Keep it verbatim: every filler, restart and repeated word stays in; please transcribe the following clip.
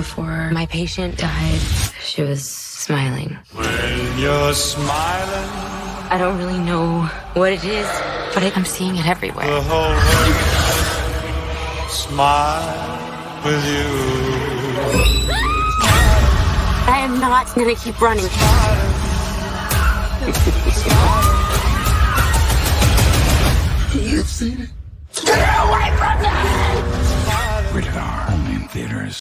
before my patient died, she was smiling. When you're smiling, I don't really know what it is, but I'm seeing it everywhere. the whole world smile with you. I am not gonna keep running. You've seen it. Stay away from me! Rated R, only in theaters.